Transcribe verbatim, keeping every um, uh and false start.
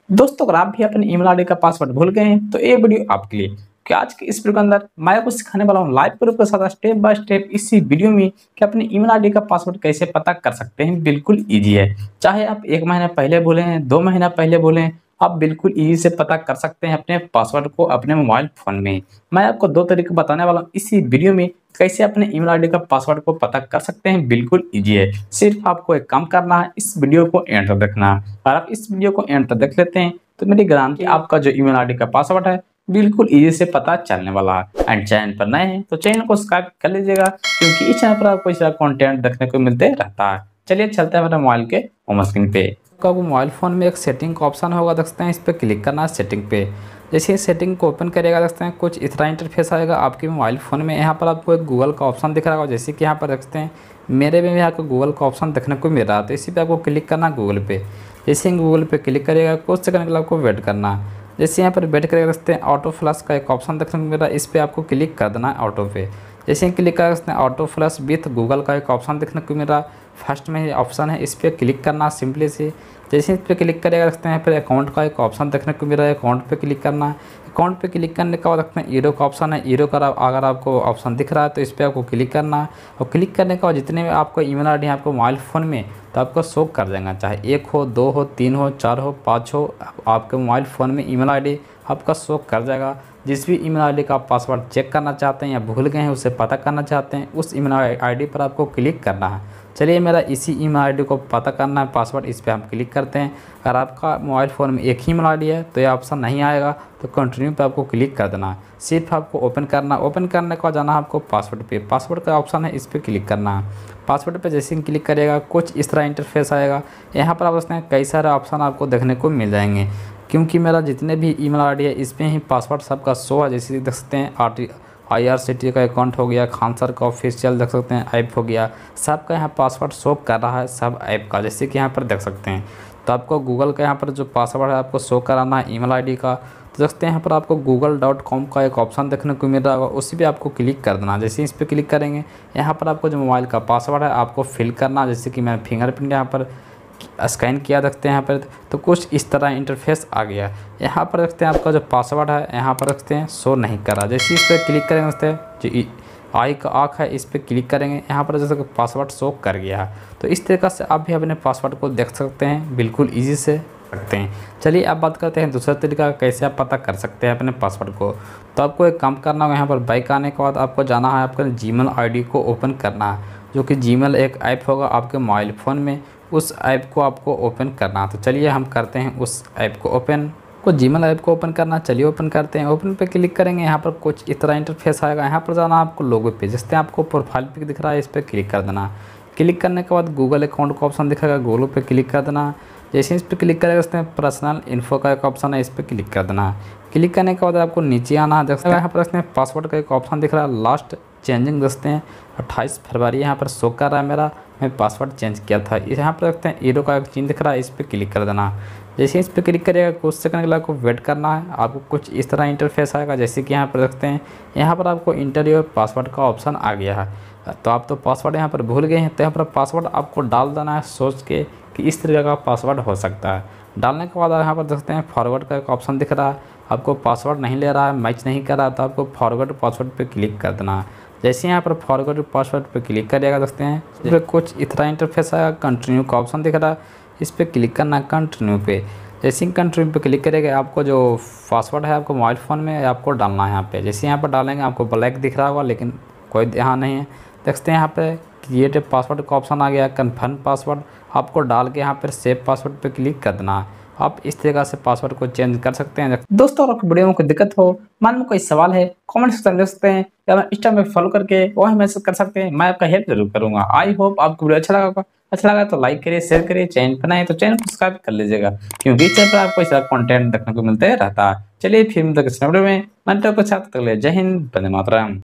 दोस्तों अगर आप भी अपने ईमेल आईडी का पासवर्ड भूल गए हैं तो ये वीडियो आपके लिए। कि आज के इस वीडियो के अंदर मैं आपको सिखाने वाला हूँ लाइव प्रूफ के साथ स्टेप बाय स्टेप इसी वीडियो में कि अपने ईमेल आईडी का पासवर्ड कैसे पता कर सकते हैं। बिल्कुल इजी है। चाहे आप एक महीना पहले भूले हैं, दो महीना पहले भूले हैं, आप बिल्कुल इजी से पता कर सकते हैं अपने पासवर्ड को अपने मोबाइल फोन में। मैं आपको दो तरीके बताने वाला हूँ इसी वीडियो में कैसे अपने ईमेल आईडी का पासवर्ड को पता कर सकते हैं। बिल्कुल इजी है। सिर्फ आपको एक काम करना है, इस वीडियो को एंड तक देखना है। और आप इस वीडियो को एंड तक देख लेते हैं तो मेरी गारंटी आपका जो ईमेल आईडी का पासवर्ड है बिल्कुल इजी से पता चलने वाला है। एंड चैनल पर नए हैं तो चैनल को सब्सक्राइब कर लीजिएगा क्योंकि इस चैनल पर आपको इस तरह कंटेंट देखने को मिलते रहता है। चलिए चलते हैं हमारे मोबाइल के होम स्क्रीन पे। आपका मोबाइल फोन में एक सेटिंग का ऑप्शन होगा, देख सकते हैं। इस पर क्लिक करना है सेटिंग पे। जैसे सेटिंग को ओपन करेगा देख सकते हैं कुछ इस तरह इंटरफेस आएगा आपके मोबाइल फ़ोन में। यहाँ पर आपको एक गूगल का ऑप्शन दिख रहा होगा, जैसे कि यहाँ पर देख सकते हैं मेरे में यहाँ को गूगल का ऑप्शन देखने को मिल रहा है। तो इसी पे आपको क्लिक करना है गूगल पे। जैसे गूगल पे क्लिक करिएगा कुछ सेकंड के लिए आपको वेट करना है। जैसे यहाँ पर वेट करेगा सकते हैं ऑटो फ्लश का एक ऑप्शन देखने को मिल रहा है, इस पर आपको क्लिक कर देना है ऑटो पे। जैसे ही क्लिक कर सकते हैं ऑटो फ्लश विथ गूगल का एक ऑप्शन देखने को मिल रहा है। फर्स्ट में ये ऑप्शन है, इस पर क्लिक करना सिंपली से। जैसे इस पर क्लिक करेगा सकते हैं फिर अकाउंट का एक ऑप्शन देखने को मिल रहा है, अकाउंट पे क्लिक करना है। अकाउंट पे क्लिक करने के बाद रखते हैं ईरो का ऑप्शन है, ईरो का अगर आपको ऑप्शन दिख रहा है तो इस पर आपको क्लिक करना है। और क्लिक करने के बाद जितने में आपको ईमेल आईडी है आपको मोबाइल फ़ोन में तो आपको शो कर देगा, चाहे एक हो, दो हो, तीन हो, चार हो, पाँच हो, आपके मोबाइल फ़ोन में ईमेल आईडी आपका शो कर जाएगा। जिस भी ईमेल आईडी का आप पासवर्ड चेक करना चाहते हैं या भूल गए हैं उसे पता करना चाहते हैं, उस ईमेल आईडी पर आपको क्लिक करना है। चलिए मेरा इसी ईमेल आईडी को पता करना है पासवर्ड, इस पर हम क्लिक करते हैं। अगर आपका मोबाइल फ़ोन में एक ही ईमेल आईडी है तो ये ऑप्शन नहीं आएगा, तो कंटिन्यू पे आपको क्लिक कर देना है। सिर्फ आपको ओपन करना, ओपन करने के बाद जाना है आपको पासवर्ड पे। पासवर्ड का ऑप्शन है, इस पर क्लिक करना है। पासवर्ड पे जैसे ही क्लिक करिएगा कुछ इस तरह इंटरफेस आएगा। यहाँ पर आप उसमें कई सारे ऑप्शन आपको देखने को मिल जाएंगे। क्योंकि मेरा जितने भी ईमेल आईडी है इसमें ही पासवर्ड सबका शो है। जैसे देख सकते हैं R T I R C T का अकाउंट हो गया, खान सर का ऑफिशियल देख सकते हैं ऐप हो गया, सबका यहाँ पासवर्ड शो कर रहा है सब ऐप का, जैसे कि यहाँ पर देख सकते हैं। तो आपको गूगल का यहाँ पर जो पासवर्ड है आपको शो कराना है ईमेल आईडी का। तो देखते हैं यहाँ पर आपको गूगल डॉट कॉम का एक ऑप्शन देखने को मिल रहा होगा, उसी पे आपको क्लिक कर देना। जैसे इस पर क्लिक करेंगे यहाँ पर आपको जो मोबाइल का पासवर्ड है आपको फिल करना। जैसे कि मैंने फिंगरप्रिंट यहाँ पर स्कैन किया देखते हैं यहाँ पर, तो कुछ इस तरह इंटरफेस आ गया। यहाँ पर रखते हैं आपका जो पासवर्ड है यहाँ पर रखते हैं शो नहीं कर रहा। जैसे इस पर क्लिक करेंगे देखते हैं जो आई का आँख है इस पर क्लिक करेंगे, यहाँ पर जैसे पासवर्ड शो कर गया है। तो इस तरीक़े से आप भी अपने पासवर्ड को देख सकते हैं, बिल्कुल ईजी से सकते हैं। चलिए अब बात करते हैं दूसरा तरीका कैसे आप पता कर सकते हैं अपने पासवर्ड को। तो आपको एक काम करना होगा, यहाँ पर बैक आने के बाद आपको जाना है आपका जीमेल आईडी को ओपन करना है, जो कि जीमेल एक ऐप होगा आपके मोबाइल फ़ोन में, उस ऐप को आपको ओपन करना। तो चलिए हम करते हैं उस ऐप को ओपन। को जीमेल ऐप को ओपन करना, चलिए ओपन करते हैं। ओपन पे क्लिक करेंगे, यहाँ पर कुछ इस तरह इंटरफेस आएगा। यहाँ पर जाना आपको लोगो पे, जिससे आपको प्रोफाइल पिक दिख रहा है इस पर क्लिक कर देना। क्लिक करने के बाद गूगल अकाउंट का ऑप्शन दिखेगा, गूगल पे क्लिक कर देना। जैसे इस पर क्लिक करेगा उसमें पर्सनल इन्फो का एक ऑप्शन है, इस पर क्लिक कर देना। क्लिक करने के बाद आपको नीचे आना है, देखते हैं यहाँ पर इसमें पासवर्ड का एक ऑप्शन दिख रहा है, लास्ट चेंजिंग देखते हैं अट्ठाईस फरवरी यहाँ पर शो कर रहा है मेरा, मैं पासवर्ड चेंज किया था। यहाँ पर रखते हैं ईरो का एक चिन्ह दिख रहा है, इस पर क्लिक कर देना। जैसे इस पर क्लिक करिएगा कुछ सेकंड के लिए आपको वेट करना है, आपको कुछ इस तरह इंटरफेस आएगा। जैसे कि यहाँ पर रखते हैं यहाँ पर आपको इंटर योर पासवर्ड का ऑप्शन आ गया है। तो आप तो पासवर्ड यहाँ पर भूल गए हैं, तो यहाँ पर पासवर्ड आपको डाल देना है सोच के कि इस तरीके का पासवर्ड हो सकता है। डालने के बाद यहाँ पर देखते हैं फॉरवर्ड का एक ऑप्शन दिख रहा है, आपको पासवर्ड नहीं ले रहा है, मैच नहीं कर रहा, तो आपको फॉरवर्ड पासवर्ड पे क्लिक कर देना है। जैसे यहाँ पर फॉरवर्ड पासवर्ड पे क्लिक करिएगा देखते हैं इस पर कुछ इस तरह इंटरफेस आएगा, कंटिन्यू का ऑप्शन दिख रहा है, इस पर क्लिक करना है कंटिन्यू पे। जैसे ही कंटिन्यू पे क्लिक करेगा आपको जो पासवर्ड है आपको मोबाइल फ़ोन में आपको डालना है यहाँ पे। जैसे यहाँ पर डालेंगे आपको ब्लैक दिख रहा होगा, लेकिन कोई ध्यान नहीं है। देखते हैं यहाँ पे क्रिएट पासवर्ड का ऑप्शन आ गया, कन्फर्म पासवर्ड आपको डाल के यहाँ पर सेव पासवर्ड पे क्लिक कर देना है। आप इस तरीके से पासवर्ड को चेंज कर सकते हैं। दोस्तों अगर वीडियो में कोई दिक्कत हो, मन में कोई सवाल है, कमेंट सेक्शन में लिख सकते हैं या मैं इंस्टा में फॉलो करके वह मैसेज कर सकते हैं, मैं आपका हेल्प जरूर करूंगा। आई होप आपको वीडियो अच्छा लगा होगा। अच्छा लगा तो लाइक करिए, शेयर करिए, चैनल पर नए तो चैनल को सब्सक्राइब कर लीजिएगा क्योंकि इस चैनल पर आपको इस तरह कंटेंट देखने को मिलते रहता है। चलिए फिर मिलते हैं नेक्स्ट वीडियो में, मैं तो कुछ जय हिंद, वंदे मातरम।